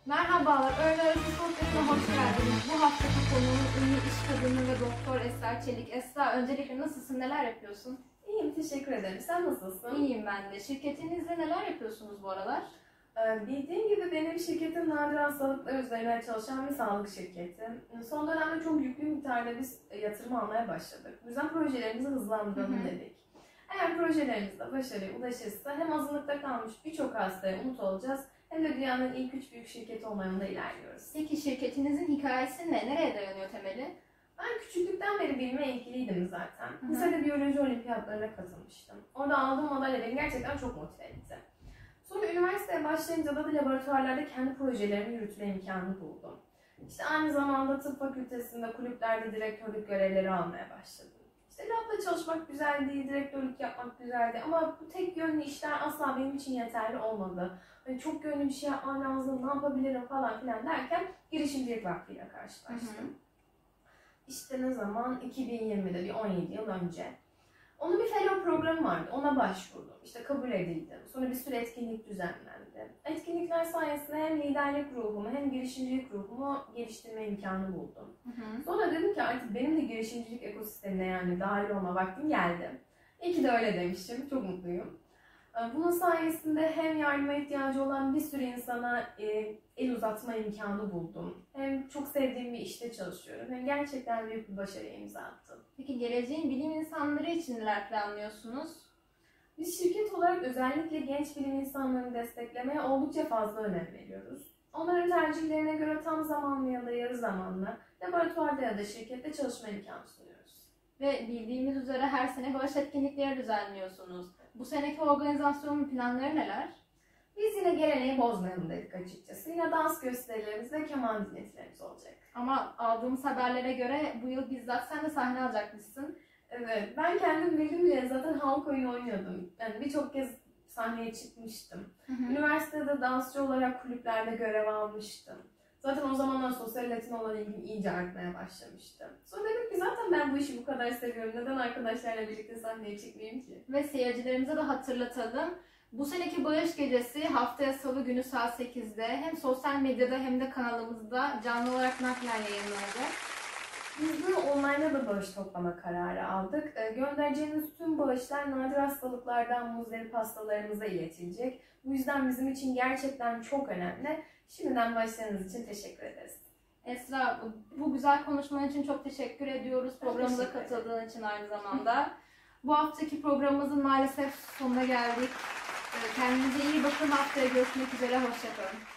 Merhabalar, Öğle Arası Sohbeti'ne hoş geldiniz. Bu haftaki konuğumuz ünlü iş kadını ve doktor Esra Çelik. Esra, öncelikle nasılsın, neler yapıyorsun? İyiyim, teşekkür ederim. Sen nasılsın? İyiyim ben de. Şirketinizde neler yapıyorsunuz bu aralar? Bildiğin gibi benim şirketim nadir hastalıklar üzerine çalışan bir sağlık şirketi. Son dönemde çok yüklü miktarda biz yatırım almaya başladık. Bu yüzden projelerimizi hızlandıralım dedik. Eğer projelerimizde başarıya ulaşırsa hem azınlıkta kalmış birçok hastaya umut olacağız hem de dünyanın ilk 3 büyük şirketi olma yolunda ilerliyoruz. Peki şirketinizin hikayesi ne? Nereye dayanıyor temeli? Ben küçüklükten beri bilime ilgiliydim zaten. Lisede biyoloji olimpiyatlarına katılmıştım. Orada aldığım madalya beni gerçekten çok motive etti. Sonra üniversiteye başlayınca da laboratuvarlarda kendi projelerimi yürütme imkanı buldum. İşte aynı zamanda tıp fakültesinde kulüplerde direktörlük görevleri almaya başladım. İşte labda çalışmak güzeldi, direktörlük yapmak güzeldi ama bu tek yönlü işler asla benim için yeterli olmadı. Hani çok yönlü bir şey yapmam lazım, ne yapabilirim falan filan derken girişimcilik vaktiyle karşılaştım. İşte ne zaman? 2020'de bir 17 yıl önce. Onun bir fellow programı vardı. Ona başvurdum. İşte kabul edildim. Sonra bir sürü etkinlik düzenlendi. Etkinlikler sayesinde hem liderlik ruhumu hem girişimcilik ruhumu geliştirme imkanı buldum. Sonra dedim ki artık benim de girişimcilik ekosistemine yani dahil olma vaktim geldi. İyi ki de öyle demişim. Çok mutluyum. Bunun sayesinde hem yardıma ihtiyacı olan bir sürü insana el uzatma imkanı buldum. Hem çok sevdiğim bir işte çalışıyorum. Hem gerçekten büyük bir başarıya imza attım. Peki geleceğin bilim insanları için neler planlıyorsunuz? Biz şirket olarak özellikle genç bilim insanlarını desteklemeye oldukça fazla önem veriyoruz. Onların tercihlerine göre tam zamanlı ya da yarı zamanlı laboratuvarda ya da şirkette çalışma imkanı sunuyoruz. Ve bildiğimiz üzere her sene bağış etkinlikleri düzenliyorsunuz. Bu seneki organizasyonun planları neler? Biz yine geleneği bozmayalım dedik açıkçası. Yine dans gösterilerimiz ve keman dinletilerimiz olacak. Ama aldığımız haberlere göre bu yıl bizzat sen de sahne alacakmışsın. Evet, ben kendim bildim bile zaten halk oyunu oynuyordum. Yani birçok kez sahneye çıkmıştım. Üniversitede dansçı olarak kulüplerde görev almıştım. Zaten o zamanlar sosyal Latin olan ilgim iyice artmaya başlamıştı. Sonra dedim ki zaten ben bu işi bu kadar seviyorum. Neden arkadaşlarla birlikte sahneye çıkmayayım ki? Ve seyircilerimize de hatırlatalım. Bu seneki bağış gecesi haftaya salı günü saat 8'de hem sosyal medyada hem de kanalımızda canlı olarak naklen yayınlanacak. Biz bunu online'da da bağış toplama kararı aldık. Göndereceğiniz tüm bağışlar nadir hastalıklardan muzdarip hastalarımıza iletilecek. Bu yüzden bizim için gerçekten çok önemli. Şimdiden bağışlarınız için teşekkür ederiz. Esra, bu güzel konuşman için çok teşekkür ediyoruz. Programımıza katıldığın için aynı zamanda. Bu haftaki programımızın maalesef sonuna geldik. Kendinize iyi bakın. Haftaya görüşmek üzere. Hoşça kalın.